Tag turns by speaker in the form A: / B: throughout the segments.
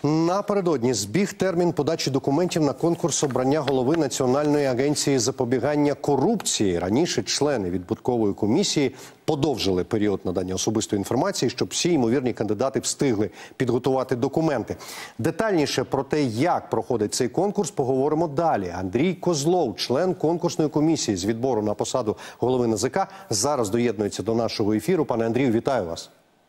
A: Напередодні збіг термін подачі документів на конкурс обрання голови Національної агенції запобігання корупції. Раніше члени відбудкової комісії подовжили період надання особистої інформації, щоб всі ймовірні кандидати встигли підготувати документи. Детальніше про те, як проходить цей конкурс, поговоримо далі. Андрій Козлов, член конкурсної комісії з відбору на посаду голови НАЗК, зараз доєднується до нашого ефіру. Пане Андрію, вітаю вас.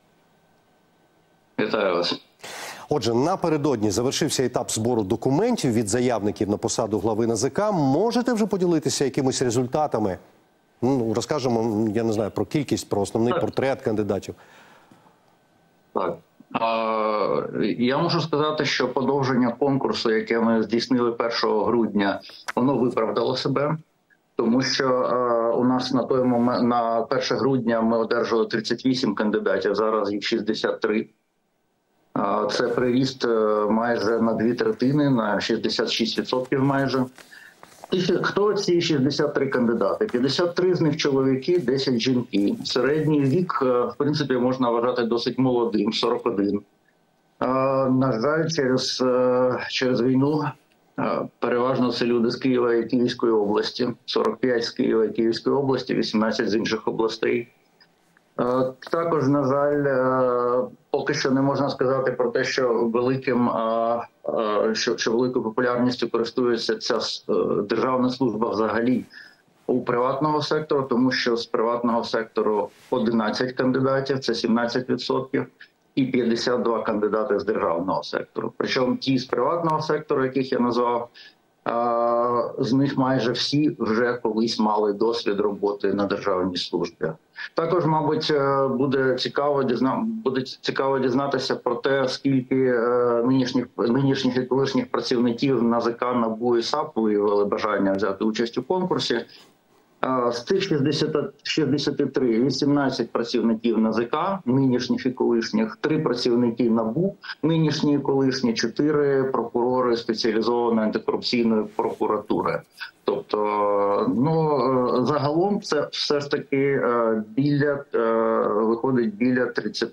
B: Вітаю вас.
A: Отже, напередодні завершився етап збору документів від заявників на посаду глави НАЗК. Можете вже поділитися якимись результатами? Розкажемо, я не знаю, про кількість, про основний портрет кандидатів.
B: Так. Я можу сказати, що подовження конкурсу, яке ми здійснили 1 грудня, воно виправдало себе. Тому що у нас на той момент, на 1 грудня ми одержали 38 кандидатів, зараз їх 63. Це приріст майже на 2/3, на 66% майже. І хто ці 63 кандидати? 53 з них чоловіки, 10 жінки. Середній вік, в принципі, можна вважати досить молодим, 41. На жаль, через війну переважно це люди з Києва і Київської області. 45 з Києва і Київської області, 18 з інших областей. Також, на жаль, поки що не можна сказати про те, що великою популярністю користується ця державна служба взагалі у приватного сектору, тому що з приватного сектору 11 кандидатів, це 17%, і 52 кандидати з державного сектору. Причому ті з приватного сектору, яких я назвав, з них майже всі вже колись мали досвід роботи на державній службі. Також, мабуть, буде цікаво дізнатися про те, скільки нинішніх і колишніх працівників НАЗК, НАБУ і САП виявили бажання взяти участь у конкурсі. З цих 63 – 18 працівників НАЗК, нинішніх і колишніх, 3 працівники НАБУ, нинішні і колишні, 4 прокурори спеціалізованої антикорупційної прокуратури. Тобто, загалом це все ж таки виходить біля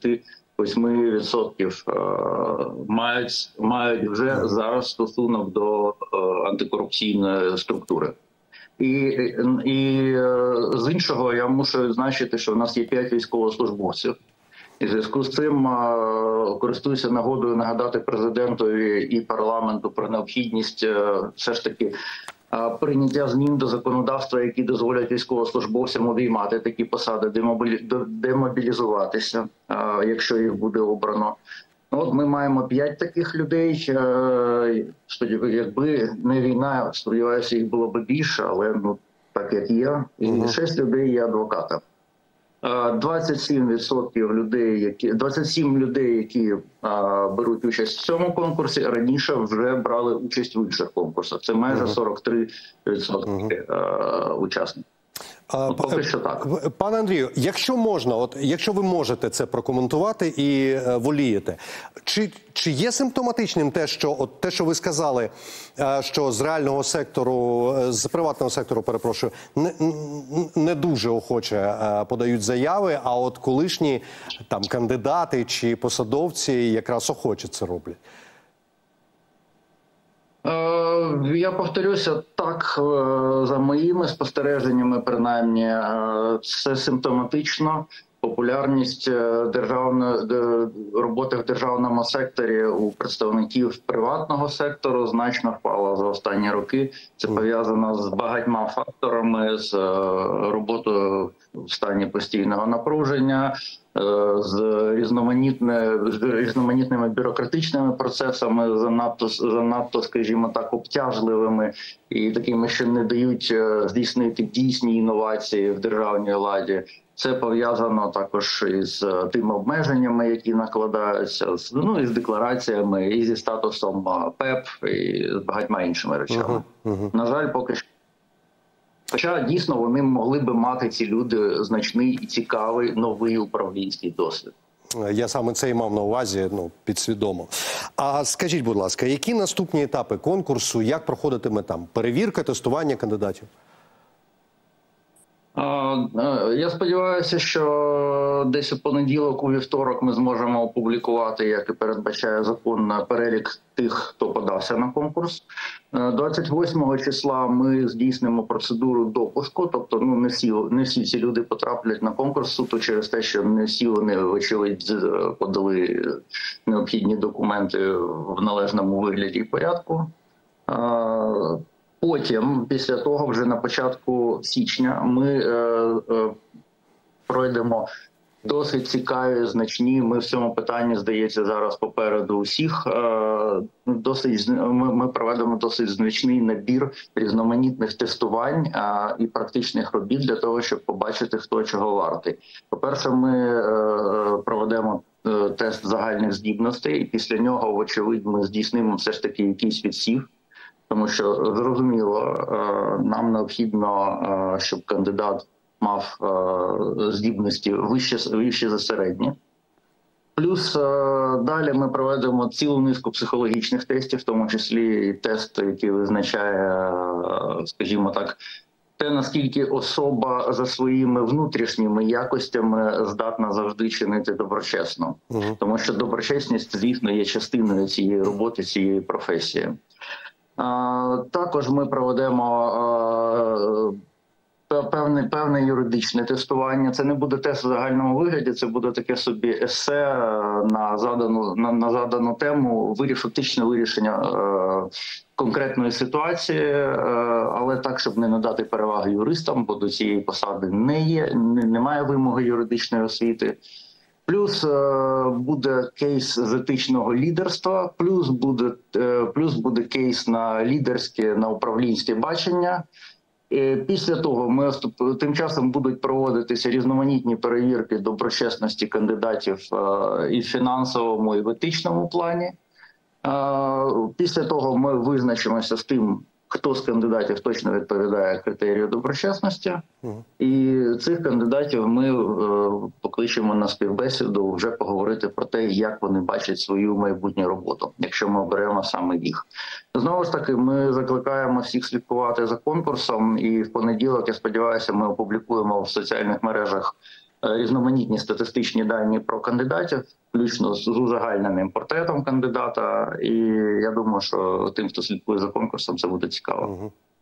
B: 38% мають вже зараз стосунок до антикорупційної структури. І з іншого я мушу відзначити, що в нас є 5 військовослужбовців. І в зв'язку з цим користуюся нагодою нагадати президентові і парламенту про необхідність все ж таки прийняття змін до законодавства, які дозволять військовослужбовцям обіймати такі посади, демобілізуватися, якщо їх буде обрано. От ми маємо 5 таких людей. Якби не війна, сподіваюся, їх було б більше, але так як є. І 6 людей є адвокатами. 27 людей, які беруть участь в цьому конкурсі, раніше вже брали участь в інших конкурсах. Це майже 43% учасників. Поки що так.
A: Пане Андрію, якщо можна, якщо ви можете це прокоментувати і волієте, чи є симптоматичним те, що ви сказали, що з реального сектору, з приватного сектору, перепрошую, не дуже охоче подають заяви, а от колишні там кандидати чи посадовці якраз охоче це роблять?
B: Я повторюся, так, за моїми спостереженнями, принаймні, це симптоматично. Популярність роботи в державному секторі у представників приватного сектору значно впала за останні роки. Це пов'язано з багатьма факторами, з роботою в стані постійного напруження, з різноманітними бюрократичними процесами, занадто, скажімо так, обтяжливими і такими, що не дають здійснити дійсні інновації в державній владі. Це пов'язано також із тими обмеженнями, які накладаються, і з деклараціями, і зі статусом ПЕП, і з багатьма іншими речами. На жаль, поки що. Хоча, дійсно, вони могли би мати, ці люди, значний і цікавий новий управлінський досвід.
A: Я саме це і мав на увазі, підсвідомо. А скажіть, будь ласка, які наступні етапи конкурсу, як проходитиме там перевірка, тестування кандидатів?
B: Я сподіваюся, що десь у понеділок, у вівторок ми зможемо опублікувати, як і передбачає закон, перелік тих, хто подався на конкурс. 28 числа ми здійснимо процедуру допуску, тобто не всі ці люди потраплять на конкурс суто через те, що не всі вони, вочевидь, подали необхідні документи в належному вигляді і порядку. Потім, після того, вже на початку січня, ми пройдемо досить цікаві, значні. Ми в цьому питанні, здається, зараз попереду усіх. Ми проведемо досить значний набір різноманітних тестувань і практичних робіт для того, щоб побачити, хто чого вартий. По-перше, ми проведемо тест загальних здібностей, і після нього, вочевидь, ми здійснимо все ж таки якийсь відсів. Тому що, зрозуміло, нам необхідно, щоб кандидат мав здібності вище за середні. Плюс далі ми проведемо цілу низку психологічних тестів, в тому числі і тест, який визначає, скажімо так, те, наскільки особа за своїми внутрішніми якостями здатна завжди чинити доброчесно. Тому що доброчесність, звісно, є частиною цієї роботи, цієї професії. Також ми проведемо певне юридичне тестування. Це не буде тест в загальному вигляді, це буде таке собі есе на задану тему, фактичне вирішення конкретної ситуації, але так, щоб не надати переваги юристам, бо до цієї посади немає вимоги юридичної освіти. Плюс буде кейс з етичного лідерства, плюс буде кейс на лідерське, на управлінське бачення. Після того тим часом будуть проводитися різноманітні перевірки доброчесності кандидатів і в фінансовому, і в етичному плані. Після того ми визначимося з тим, хто з кандидатів точно відповідає критерію доброчесності. І цих кандидатів ми покличемо на співбесіду вже поговорити про те, як вони бачать свою майбутню роботу, якщо ми оберемо саме їх. Знову ж таки, ми закликаємо всіх слідкувати за конкурсом, і в понеділок, я сподіваюся, ми опублікуємо в соціальних мережах різноманітні статистичні дані про кандидатів, включно з узагальненим портретом кандидата. І я думаю, що тим, хто слідкує за конкурсом, це буде цікаво.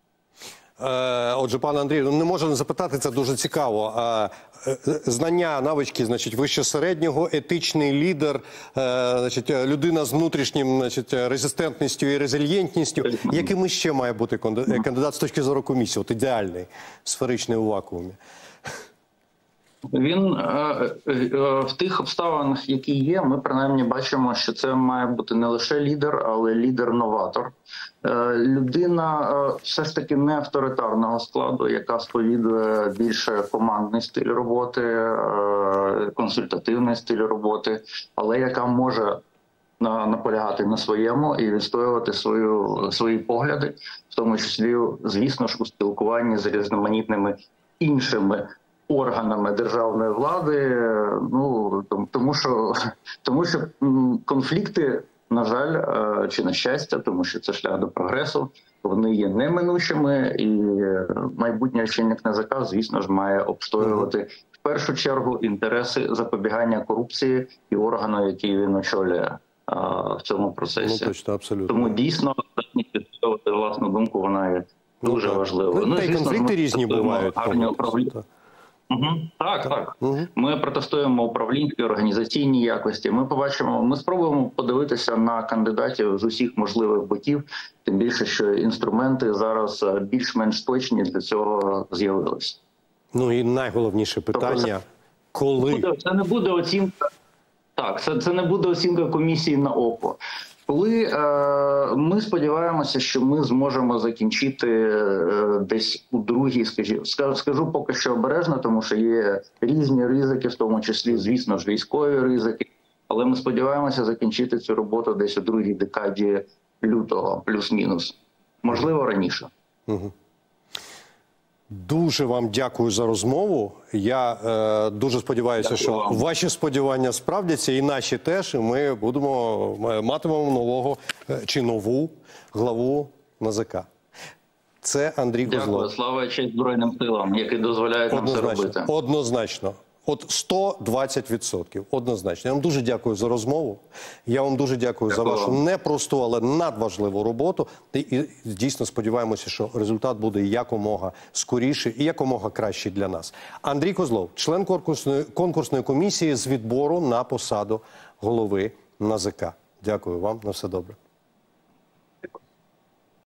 A: Отже, пане Андрію, не можу не запитати, це дуже цікаво. Знання, навички, значить, вище середнього, етичний лідер, значить, людина з внутрішнім, значить, резистентністю і резильєнтністю. Яким ще має бути кандидат з точки зору комісії? От ідеальний, сферичний у вакуумі.
B: Він в тих обставинах, які є, ми принаймні бачимо, що це має бути не лише лідер, але лідер-новатор. Людина все ж таки не авторитарного складу, яка сповідує більше командний стиль роботи, консультативний стиль роботи, але яка може наполягати на своєму і відстоювати свої погляди, в тому числі, звісно ж, у спілкуванні з різноманітними іншими органами державної влади, тому що конфлікти, на жаль, чи на щастя, тому що це шлях до прогресу, вони є неминучими, і майбутній очільник НАЗК, звісно ж, має обстоювати в першу чергу інтереси запобігання корупції і органу, який він очолює в цьому процесі.
A: Точно, абсолютно.
B: Тому дійсно відстоювати власну думку, вона є дуже важливою.
A: Та й конфлікти різні бувають.
B: Так. Ми протестуємо управлінські, організаційні якості. Ми спробуємо подивитися на кандидатів з усіх можливих боків, тим більше, що інструменти зараз більш-менш точні для цього з'явилися.
A: Ну і найголовніше питання – коли?
B: Це не буде оцінка. Так, це не буде оцінка комісії на око. Коли ми сподіваємося, що ми зможемо закінчити десь у другій, скажу поки що обережно, тому що є різні ризики, в тому числі, звісно ж, військові ризики, але ми сподіваємося закінчити цю роботу десь у другій декаді лютого, плюс-мінус. Можливо, раніше.
A: Дуже вам дякую за розмову. Я дуже сподіваюся, що ваші сподівання справдяться, і наші теж. І ми матимемо нового чи нову главу НАЗК. Це Андрій Козлов.
B: Дякую. Слава і честь Збройним силам, які дозволяють нам це робити.
A: Однозначно. От 120%. Однозначно. Я вам дуже дякую за розмову. Я вам дуже дякую за вашу непросту, але надважливу роботу. І дійсно сподіваємося, що результат буде якомога скоріший і якомога кращий для нас. Андрій Козлов, член конкурсної комісії з відбору на посаду голови НАЗК. Дякую вам. На все добре.